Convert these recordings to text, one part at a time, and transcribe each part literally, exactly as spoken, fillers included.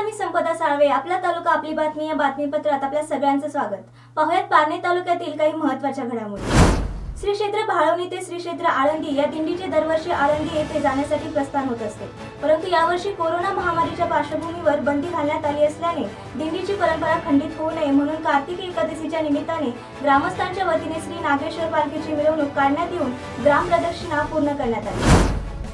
नमस्कार, मी संपदा साळवे. आपला तालुका आपली बातमी या बातमीपत्रात आपल्या सगळ्यांचं स्वागत. पाहुयात पारनेर तालुक्यातील काही महत्त्वाच्या घडामोडी. श्री क्षेत्र भाळवणी ते श्री क्षेत्र आळंदी या दिंडीचे दरवर्षी आळंदी येथे जाण्यासाठी प्रस्थान होत असते. परंतु यावर्षी कोरोना महामारीच्या पार्श्वभूमीवर बंदी घालण्यात आली असल्याने दिंडीची परंपरा खंडित होऊ नये म्हणून कार्तिकी एकादशीच्या निमित्ताने ग्रामस्थांच्या वतीने श्री नागेश्वर पालखीची मिरवणूक काढण्यात येऊन ग्राम प्रदक्षिणा पूर्ण करण्यात आली.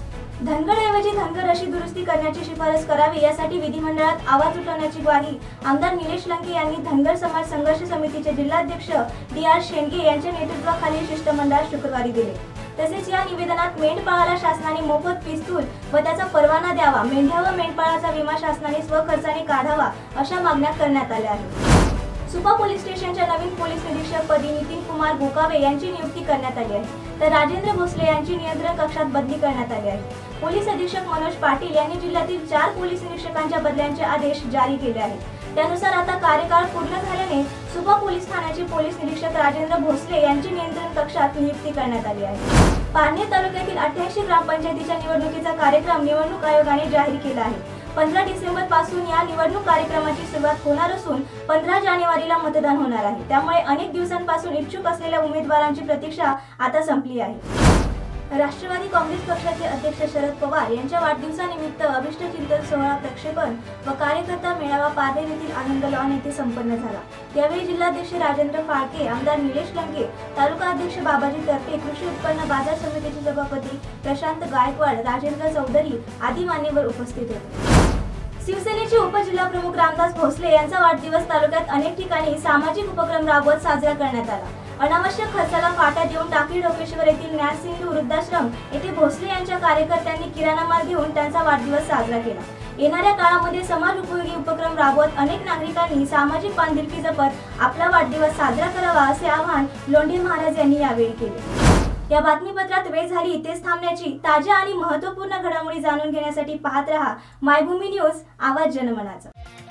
धनगडऐवजी धनगर अशी दुरुस्ती करण्याची शिफारस करावी यासाठी विधिमंडळात आवाज उठवण्याची ग्वाही आमदार निलेश लंके यांनी धनगर समाज संघर्ष समितीचे जिल्हाध्यक्ष डी आर शेंडगे यांच्या नेतृत्वाखालील शिष्टमंडळात शुक्रवारी दिले. तसेच या निवेदनात मेंढपाळाला शासनाने मोफत पिस्तूल व त्याचा परवाना द्यावा, मेंढ्या व मेंढपाळाचा विमा शासनाने स्वखर्चाने काढावा अशा मागण्या करण्यात आल्या आहेत. सुपा पोलीस स्टेशनच्या नवीन पोलीस निरीक्षक पदी नितीन कुमार गोकावे यांची नियुक्ती करण्यात आली आहे, तर राजेंद्र भोसले यांची नियंत्रण कक्षात बदली करण्यात आली आहे. पोलीस अधीक्षक मनोज पाटील यांनी जिल्ह्यातील चार पोलीस निरीक्षकांच्या बदल्यांचे आदेश जारी केले आहेत. त्यानुसार आता कार्यकाळ पूर्ण झाल्याने सुपा पोलीस ठाण्याचे पोलीस निरीक्षक राजेंद्र भोसले यांची नियंत्रण कक्षात नियुक्ती करण्यात आली आहे. पारनेर तालुक्यातील अठ्ठ्याऐंशी ग्रामपंचायतीच्या निवडणुकीचा कार्यक्रम निवडणूक आयोगाने जाहीर केला आहे. पंधरा डिसेंबर पासून या निवडणूक कार्यक्रमाची सुरुवात होणार असून पंधरा जानेवारीला मतदान होणार आहे. त्यामुळे अनेक दिवसांपासून इच्छुक असलेल्या उमेदवारांची प्रतीक्षा आता संपली आहे. राष्ट्रवादी काँग्रेस पक्षाचे अध्यक्ष शरद पवार यांच्या वाढदिवसानिमित्त अभिष्ट चिंतन सोहळा प्रक्षेपण व कार्यकर्ता मेळावा पारनेर येथील आनंद लॉन येथे संपन्न झाला. यावेळी जिल्हाध्यक्ष राजेंद्र फाळके, आमदार निलेश लंके, तालुका अध्यक्ष बाबाजी तरफे, कृषी उत्पन्न बाजार समितीचे सभापती प्रशांत गायकवाड, राजेंद्र चौधरी आदी मान्यवर उपस्थित होते. शिवसेनेचे उपजिल्हाप्रमुख रामदास भोसले यांचा वाढदिवस तालुक्यात अनेक ठिकाणी सामाजिक उपक्रम राबवत साजरा करण्यात आला. अनावश्यक खर्चाला फाटा देऊन टाकळी ढोकेश्वर येथील ज्ञानसिंधू वृद्धाश्रम येथे भोसले यांच्या कार्यकर्त्यांनी किराणा माल घेऊन त्यांचा वाढदिवस साजरा केला. येणाऱ्या काळामध्ये समाज उपयोगी उपक्रम राबवत अनेक नागरिकांनी सामाजिक बांधिलकी जपत आपला वाढदिवस साजरा करावा असे आवाहन लोंढे महाराज यांनी यावेळी केले. या बातमीपत्रात वेळ झाली इथेच थांबण्याची. ताज्या आणि महत्त्वपूर्ण घडामोडी जाणून घेण्यासाठी पाहत रहा मायभूमी न्यूज, आवाज जनमनाचा.